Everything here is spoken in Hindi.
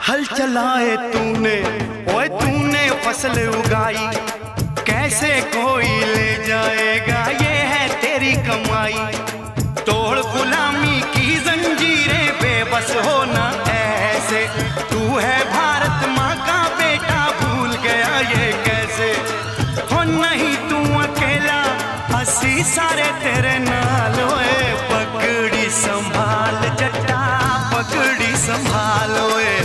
हल चलाए तूने, ओए तूने फसल उगाई, कैसे कोई ले जाएगा, ये है तेरी कमाई। तोड़ गुलामी की जंजीरें, बेबस होना ऐसे, तू है भारत माँ का बेटा, भूल गया ये कैसे। हो नहीं तू अकेला, हंसी सारे तेरे नाल, ओए पगड़ी संभाल जट्टा, पगड़ी संभालो।